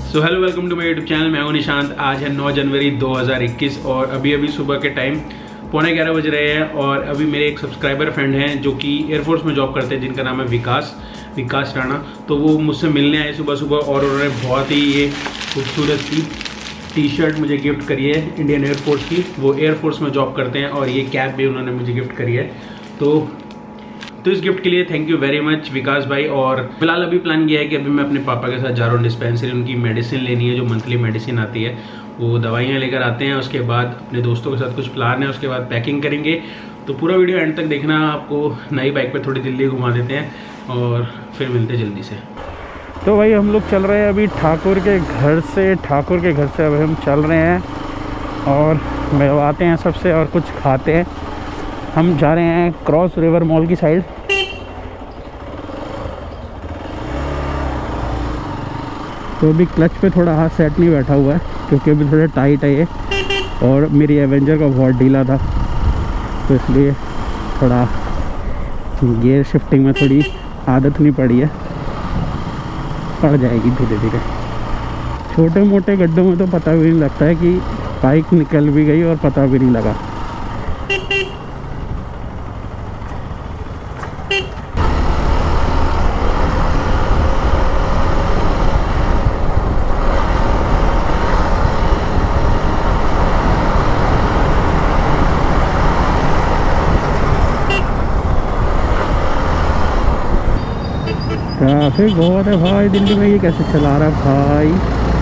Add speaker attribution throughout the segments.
Speaker 1: So hello, welcome to my YouTube channel. मैं हूं निशांत। आज है 9 जनवरी 2021 और अभी सुबह के टाइम 11:15 बज रहे हैं। और अभी मेरे एक सब्सक्राइबर फ्रेंड हैं जो कि एयरफोर्स में जॉब करते हैं, जिनका नाम है विकास राणा। तो वो मुझसे मिलने आए सुबह सुबह और उन्होंने बहुत ही ये खूबसूरत सी टी शर्ट मुझे गिफ्ट करी है इंडियन एयरफोर्स की। वो एयरफोर्स में जॉब करते हैं और ये कैप भी उन्होंने मुझे गिफ्ट करी है। तो इस गिफ्ट के लिए thank you very much Vikas भाई। और फिलहाल अभी प्लान किया है कि अभी मैं अपने पापा के साथ जा रहा हूँ डिस्पेंसरी। उनकी मेडिसिन लेनी है, जो मंथली मेडिसिन आती है, वो दवाइयाँ लेकर आते हैं। उसके बाद अपने दोस्तों के साथ कुछ प्लान है, उसके बाद पैकिंग करेंगे। तो पूरा वीडियो एंड तक देखना। आपको नई बाइक पे थोड़ी दिल्ली घुमा देते हैं और फिर मिलते हैं जल्दी से।
Speaker 2: तो भाई हम लोग चल रहे हैं अभी ठाकुर के घर से अभी हम चल रहे हैं और मिलवाते हैं सबसे और कुछ खाते हैं। हम जा रहे हैं क्रॉस रिवर मॉल की साइड। तो अभी क्लच पे थोड़ा हाथ सेट नहीं बैठा हुआ है क्योंकि अभी थोड़ा टाइट है ये, और मेरी एवेंजर का बहुत ढीला था, तो इसलिए थोड़ा गियर शिफ्टिंग में थोड़ी आदत नहीं पड़ी है, पड़ जाएगी धीरे धीरे। छोटे मोटे गड्ढों में तो पता भी नहीं लगता है कि बाइक निकल भी गई और पता भी नहीं लगा। ट्रैफिक बहुत है भाई दिल्ली में। ये कैसे चला रहा है भाई।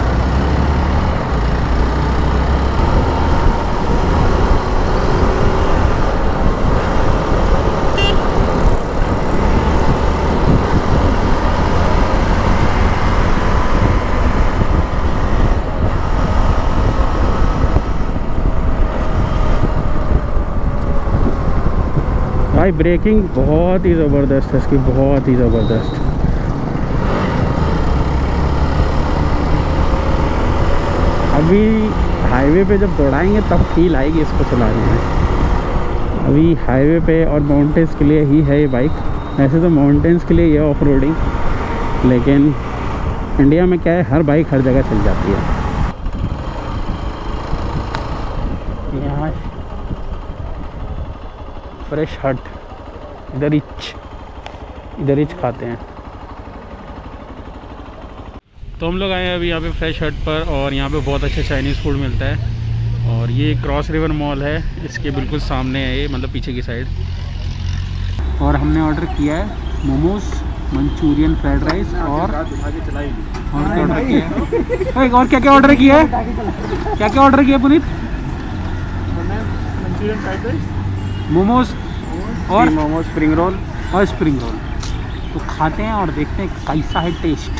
Speaker 2: भाई ब्रेकिंग बहुत ही ज़बरदस्त है इसकी, बहुत ही ज़बरदस्त। अभी हाईवे पे जब दौड़ाएंगे तब फील आएगी इसको चलाने में। अभी हाईवे पे और माउंटेन्स के लिए ही है ये बाइक। वैसे तो माउंटेन्स के लिए ये ऑफ रोडिंग, लेकिन इंडिया में क्या है, हर बाइक हर जगह चल जाती है। यहाँ फ्रेश हट, इधर ही खाते हैं। तो हम लोग आए हैं अभी यहाँ पे फ्रेश हट पर, और यहाँ पे बहुत अच्छा चाइनीज़ फूड मिलता है। और ये क्रॉस रिवर मॉल है, इसके बिल्कुल सामने है ये, मतलब पीछे की साइड। और हमने ऑर्डर किया है मोमोज, मंचूरियन, फ्राइड राइस और क्या ऑर्डर किया है? और क्या क्या ऑर्डर किया है? क्या क्या ऑर्डर किया Puneet?
Speaker 3: Manchurian, fried rice,
Speaker 2: momos और
Speaker 3: मोमोज, स्प्रिंग रोल
Speaker 2: और स्प्रिंग रोल। तो खाते हैं और देखते हैं कैसा है टेस्ट।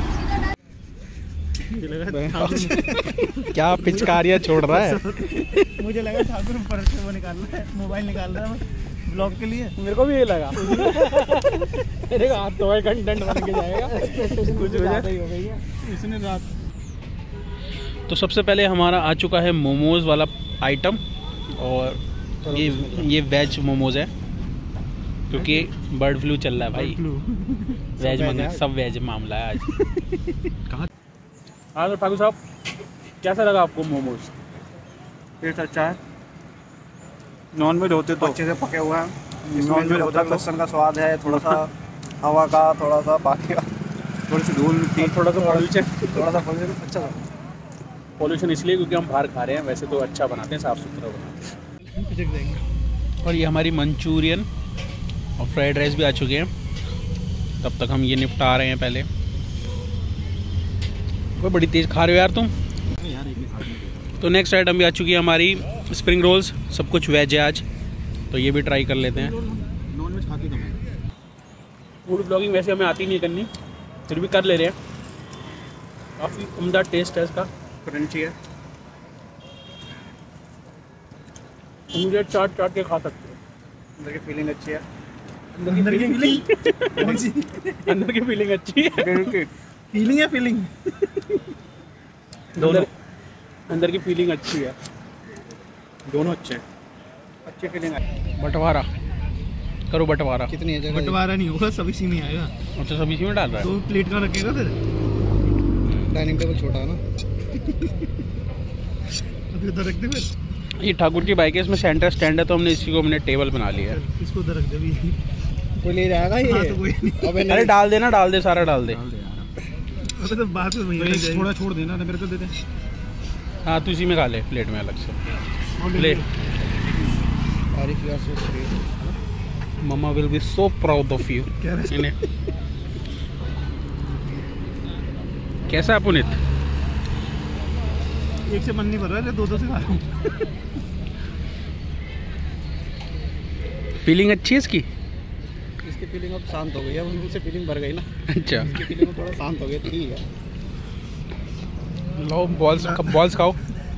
Speaker 3: क्या पिचकारियाँ छोड़ रहा है।
Speaker 2: मुझे लगा ठाकुर ऊपर से वो निकाल रहा है, मोबाइल निकाल रहा है ब्लॉग के लिए।
Speaker 3: मेरे को भी ये लगा। मेरे हाथ तो है, कंटेंट बन के जाएगा। कुछ ज़्यादा ही हो गई है इसने रात।
Speaker 1: तो सबसे पहले हमारा आ चुका है मोमोज वाला आइटम, और ये वेज मोमोज है क्योंकि बर्ड फ्लू चल रहा है भाई। वेज मंगा, सब वेज मामला है आज।
Speaker 3: हाँ तो ठाकुर साहब, कैसा लगा आपको मोमोज?
Speaker 4: टेस्ट अच्छा है। नॉन वेज होते तो अच्छे से पके हुए हैं। नॉन वेज होता है, लहसुन का स्वाद है, थोड़ा सा हवा का, थोड़ा सा पानी का, थोड़ी सी धूल मिट्टी,
Speaker 3: थोड़ा सा पॉल्यूशन,
Speaker 4: अच्छा था।
Speaker 3: पॉल्यूशन इसलिए क्योंकि हम बाहर खा रहे हैं, वैसे तो अच्छा बनाते हैं, साफ़ सुथरा बनाते हैं।
Speaker 1: और ये हमारी मंचूरियन और फ्राइड राइस भी आ चुके हैं। तब तक हम ये निपटा रहे हैं पहले। वो बड़ी तेज़ खा रहे हो यार तुम। तो नेक्स्ट आइटम भी आ चुकी है हमारी स्प्रिंग रोल्स। सब कुछ वेज है आज, तो ये भी ट्राई कर लेते हैं।
Speaker 4: नॉन वेज खाते कम है।
Speaker 3: फूड ब्लॉगिंग वैसे हमें आती नहीं करनी, फिर भी कर ले रहे हैं। काफ़ी उम्दा टेस्ट है इसका,
Speaker 4: क्रंची है।
Speaker 3: मुझे चाट के खा सकते हो।
Speaker 4: अंदर की फीलिंग अच्छी है।
Speaker 3: अंदर की फीलिंग कौन सी? अंदर की फीलिंग अच्छी है।
Speaker 4: फीलिंग है, फीलिंग
Speaker 3: दोनों। अंदर की फीलिंग अच्छी है,
Speaker 4: दोनों अच्छे हैं। अच्छी फीलिंग है।
Speaker 1: बंटवारा करो, बंटवारा।
Speaker 4: कितनी है जगह?
Speaker 2: बंटवारा नहीं होगा, सब इसी में आएगा।
Speaker 1: अच्छा, सब इसी में डाल रहा है।
Speaker 2: तो प्लेट का रखेगा फिर।
Speaker 3: डाइनिंग टेबल छोटा है ना।
Speaker 4: अभी उधर रख दे फिर।
Speaker 1: ये ठाकुर की बाइक है, इसमें सेंटर स्टैंड है, तो हमने इसी को हमने टेबल बना लिया है।
Speaker 4: इसको उधर रख दे भी।
Speaker 3: कोई ले जाएगा ये?
Speaker 4: तो कोई नहीं।
Speaker 3: अबे
Speaker 1: अरे डाल देना, डाल दे, सारा डाल दे।
Speaker 4: अबे तो बाद में वहीं रह जाएगी। थोड़ा छोड़ देना, मेरे को दे दे।
Speaker 1: हाँ तू इसी में खा ले, प्लेट में अलग से ले।
Speaker 3: आरिफ यार so great.
Speaker 1: Mamma will be so proud of you. कैसा है पुनीत?
Speaker 4: एक से मन नहीं भर रहा है, दो से खा रहा हूँ।
Speaker 1: फीलिंग अच्छी है इसकी?
Speaker 3: इसकी फीलिंग अब शांत हो गई है, उनसे फीलिंग भर गई ना।
Speaker 1: अच्छा,
Speaker 3: इसकी फीलिंग थोड़ा शांत हो गई, ठीक है।
Speaker 1: लो बॉल्स खाओ।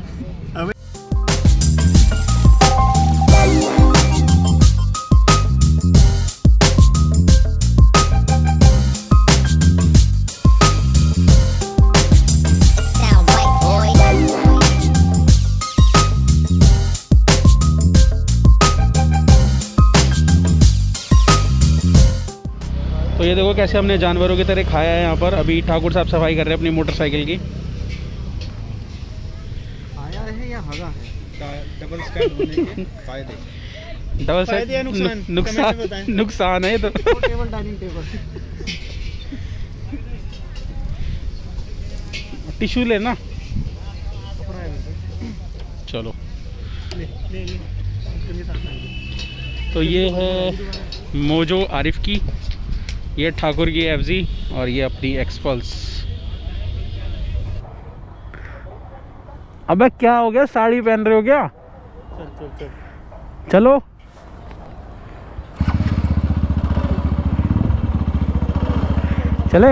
Speaker 1: तो ये देखो कैसे हमने जानवरों की तरह खाया है यहाँ पर। अभी ठाकुर साहब सफाई कर रहे हैं अपनी मोटरसाइकिल की।
Speaker 3: आया है या हगा है? डबल स्टैंड होने के फायदे।
Speaker 1: डबल
Speaker 3: फायदे या नुकसान?
Speaker 1: नुकसान है ये तो।
Speaker 3: Table dining table.
Speaker 1: टिश्यू लेना। चलो तो ये है मोजो आरिफ की, ये ठाकुर की एफजी, और ये अपनी एक्सपल्स। अबे क्या हो गया, साड़ी पहन रहे हो क्या?
Speaker 4: चल
Speaker 2: चलो चले।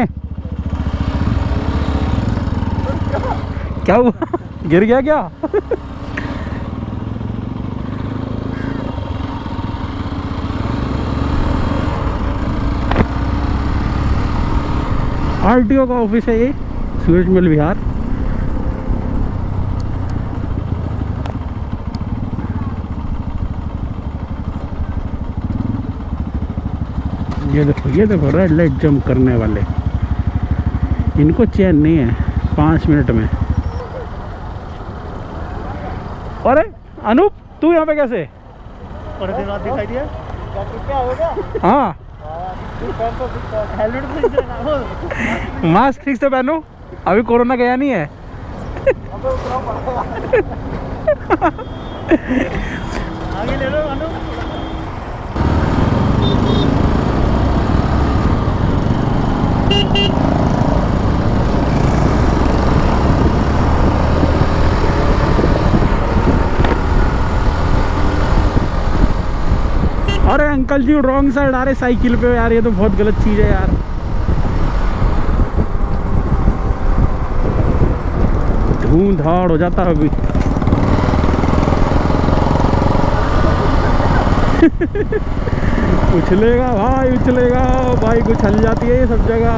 Speaker 2: क्या हुआ, गिर गया क्या? आरटीओ का ऑफिस है ये, सूरज मिल बिहार। ये देखो रेड लाइट जंप करने वाले, इनको चैन नहीं है 5 मिनट में। अरे अनूप तू यहाँ पे कैसे?
Speaker 4: दिखाई दिया क्या हो गया?
Speaker 2: हाँ मास्क ठीक से पहनो, अभी कोरोना गया नहीं है।
Speaker 4: आगे ले लो अनु।
Speaker 2: अरे अंकल जी रॉन्ग साइड आ रहे साइकिल पे यार, ये तो बहुत गलत चीज़ है यार। धूम धाड़ हो जाता है अभी। उछलेगा भाई, उछलेगा भाई, कुछ हल जाती है ये सब जगह।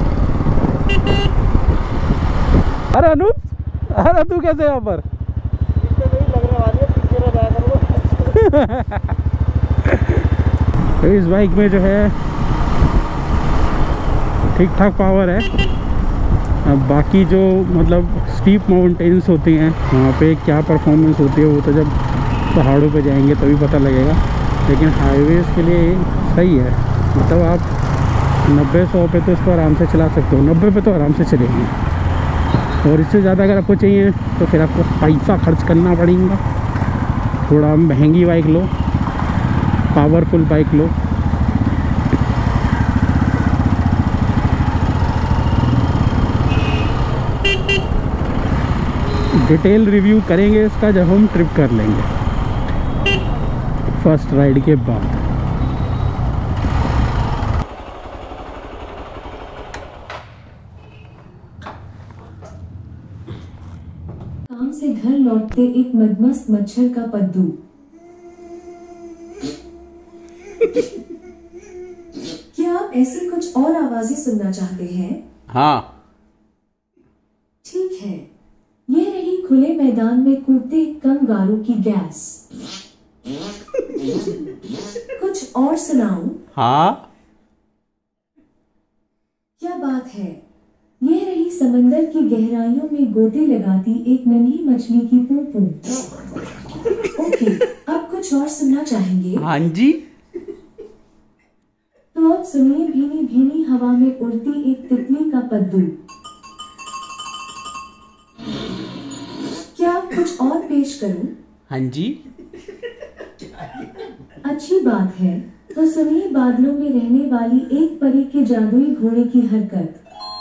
Speaker 2: अरे अनूप, अरे तू कैसे यहाँ पर? तो इस बाइक में जो है ठीक ठाक पावर है। अब बाकी जो मतलब स्टीप माउंटेन्स होती हैं वहाँ पे क्या परफॉर्मेंस होती है वो तो जब पहाड़ों पे जाएंगे तभी पता लगेगा, लेकिन हाईवेज़ के लिए सही है। मतलब आप 90-100 पे तो इसको आराम से चला सकते हो, 90 पे तो आराम से चलेगी। और इससे ज़्यादा अगर आपको चाहिए तो फिर आपको पैसा खर्च करना पड़ेगा, थोड़ा महंगी बाइक लो, पावरफुल बाइक लो। डिटेल रिव्यू करेंगे इसका जब हम ट्रिप कर लेंगे फर्स्ट राइड के बाद।
Speaker 5: काम से घर लौटते एक मदमस्त मच्छर का पद्दू। क्या आप ऐसी कुछ और आवाजें सुनना चाहते हैं?
Speaker 1: हाँ
Speaker 5: ठीक है, ये रही खुले मैदान में कूदते कंगारू की गैस। कुछ और सुनाऊं?
Speaker 1: हाँ
Speaker 5: क्या बात है, ये रही कहीं समंदर की गहराइयों में गोते लगाती एक नन्ही मछली की पूं। ओके, अब कुछ और सुनना चाहेंगे?
Speaker 2: हाँ जी।
Speaker 5: तो अब सुनिए भीनी भीनी हवा में उड़ती एक तितली का पद्दू। क्या कुछ और पेश करूं?
Speaker 2: हाँ जी।
Speaker 5: अच्छी बात है, तो सुनिए बादलों में रहने वाली एक परी के जादुई घोड़े की हरकत।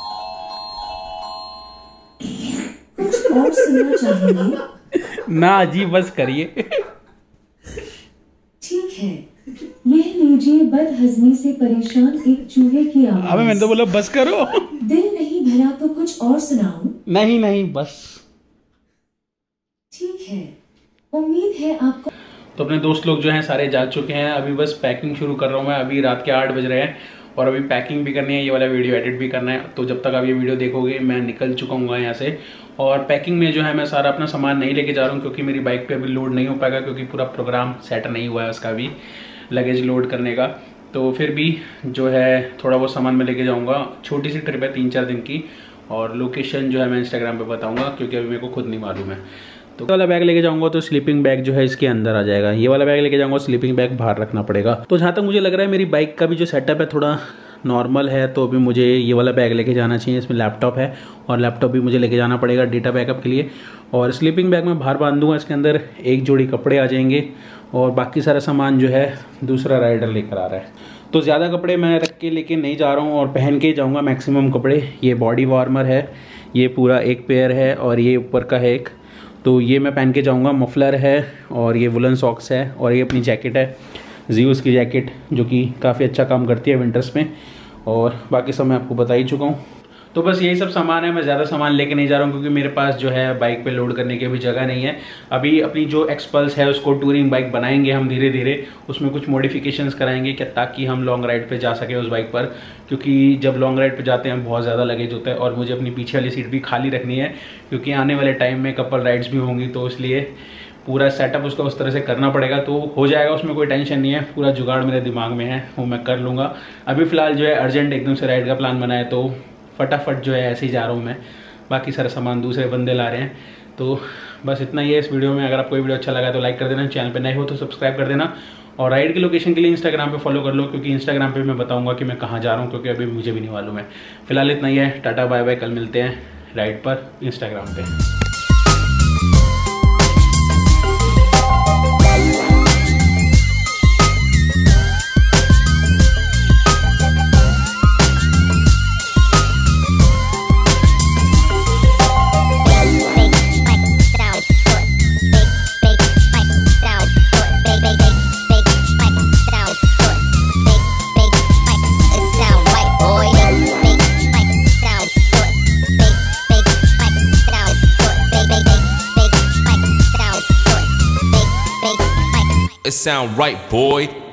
Speaker 5: कुछ और सुनना चाहेंगे?
Speaker 2: ना जी, बस करिए।
Speaker 5: ठीक है, यह लीजिए बदहजमी से परेशान एक चूहे की आवाज।
Speaker 2: अबे मैंने तो बोला बस करो।
Speaker 5: दिल नहीं भरा तो कुछ और सुनाऊं?
Speaker 2: नहीं नहीं, बस।
Speaker 5: ठीक है, उम्मीद है आपको।
Speaker 1: तो अपने दोस्त लोग जो हैं सारे जा चुके हैं, अभी बस पैकिंग शुरू कर रहा हूँ मैं। अभी रात के 8 बज रहे हैं और अभी पैकिंग भी करनी है, ये वाला वीडियो एडिट भी करना है। तो जब तक आप ये वीडियो देखोगे मैं निकल चुका हूँ यहाँ से। और पैकिंग में जो है मैं सारा अपना सामान नहीं लेके जा रहा हूँ क्योंकि मेरी बाइक पे अभी लोड नहीं हो पाएगा, क्योंकि पूरा प्रोग्राम सेट नहीं हुआ है उसका भी लगेज लोड करने का। तो फिर भी जो है थोड़ा बहुत सामान मैं लेके जाऊँगा। छोटी सी ट्रिप है 3-4 दिन की, और लोकेशन जो है मैं इंस्टाग्राम पे बताऊँगा क्योंकि अभी मेरे को खुद नहीं मालूम है। तो वाला बैग लेके जाऊंगा तो स्लीपिंग बैग जो है इसके अंदर आ जाएगा। ये वाला बैग लेके जाऊंगा, स्लीपिंग बैग बाहर रखना पड़ेगा। तो जहाँ तक मुझे लग रहा है मेरी बाइक का भी जो सेटअप है थोड़ा नॉर्मल है, तो अभी मुझे ये वाला बैग लेके जाना चाहिए। इसमें लैपटॉप है और लैपटॉप भी मुझे लेके जाना पड़ेगा डेटा बैकअप के लिए। और स्लीपिंग बैग में बाहर बांध दूंगा, इसके अंदर एक जोड़ी कपड़े आ जाएंगे और बाकी सारा सामान जो है दूसरा राइडर लेकर आ रहा है। तो ज़्यादा कपड़े मैं रख के लेके नहीं जा रहा हूँ और पहन के जाऊँगा मैक्सिमम कपड़े। ये बॉडी वार्मर है, ये पूरा एक पेयर है और ये ऊपर का है एक, तो ये मैं पहन के जाऊँगा। मफलर है और ये वुलन सॉक्स है और ये अपनी जैकेट है, ज़ीउस की जैकेट, जो कि काफ़ी अच्छा काम करती है विंटर्स में। और बाकी सब मैं आपको बता ही चुका हूँ। तो बस यही सब सामान है, मैं ज़्यादा सामान लेके नहीं जा रहा हूँ क्योंकि मेरे पास जो है बाइक पे लोड करने की भी जगह नहीं है। अभी अपनी जो एक्सपल्स है उसको टूरिंग बाइक बनाएंगे हम धीरे धीरे, उसमें कुछ मॉडिफिकेशंस कराएंगे क्या, ताकि हम लॉन्ग राइड पे जा सके उस बाइक पर। क्योंकि जब लॉन्ग राइड पे जाते हैं बहुत ज़्यादा लगेज होता है और मुझे अपनी पीछे वाली सीट भी खाली रखनी है क्योंकि आने वाले टाइम में कपल राइड्स भी होंगी, तो इसलिए पूरा सेटअप उसका उस तरह से करना पड़ेगा। तो हो जाएगा, उसमें कोई टेंशन नहीं है, पूरा जुगाड़ मेरे दिमाग में है, वो मैं कर लूँगा। अभी फ़िलहाल जो है अर्जेंट एकदम से राइड का प्लान बना है, तो फटाफट जो है ऐसे ही जा रहा हूँ मैं। बाकी सारा सामान दूसरे बंदे ला रहे हैं। तो बस इतना ही है इस वीडियो में। अगर आपको ये वीडियो अच्छा लगा तो लाइक कर देना, चैनल पे नए हो तो सब्सक्राइब कर देना, और राइड की लोकेशन के लिए इंस्टाग्राम पे फॉलो कर लो क्योंकि इंस्टाग्राम पे मैं बताऊंगा कि मैं कहाँ जा रहा हूँ, क्योंकि अभी मुझे भी नहीं मालूम है। फिलहाल इतना ही है, टाटा बाय बाय, कल मिलते हैं राइड पर इंस्टाग्राम पे।
Speaker 6: It sound right, boy.